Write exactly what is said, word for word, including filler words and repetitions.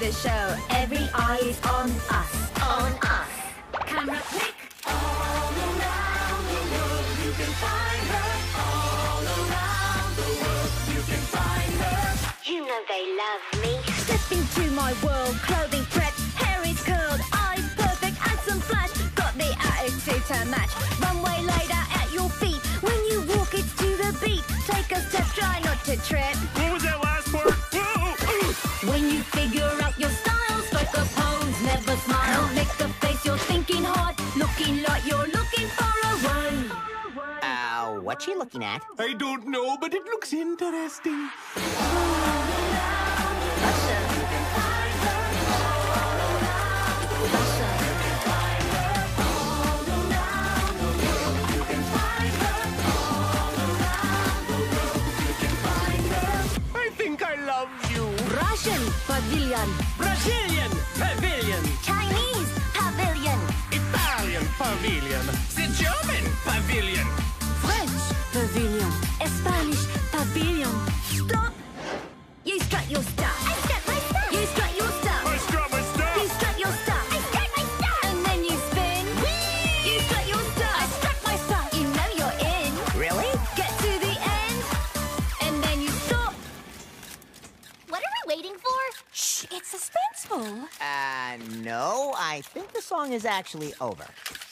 the show. Every eye is on us, on us. Camera click. All around the world you can find her. All around the world you can find her. You know they love me. Step into my world, clothing prepped, hair is curled, eyes perfect, and some flash. Got the attitude to match. Runway laid out at your feet. When you walk, it's to the beat. Take a step, try not to trip. What was that last part? When you figure out your style, strike a pose, never smile. Make a face, you're thinking hard, looking like you're looking for a run. Uh, what's she looking at? I don't know, but it looks interesting. I think I love you. Russian pavilion, Brazilian pavilion. Chinese pavilion, Italian pavilion. The German pavilion. French pavilion, Spanish pavilion. Stop! You strut your stuff. I strut my stuff. You strut your stuff. I strut my stuff. You strut your stuff. I strut my stuff. And then you spin. Whee! You strut your stuff. I strut my stuff. You know you're in. Really? Get to the end, and then you stop. What are we waiting for? Shh! It's suspenseful. Uh, no, I think the song is actually over.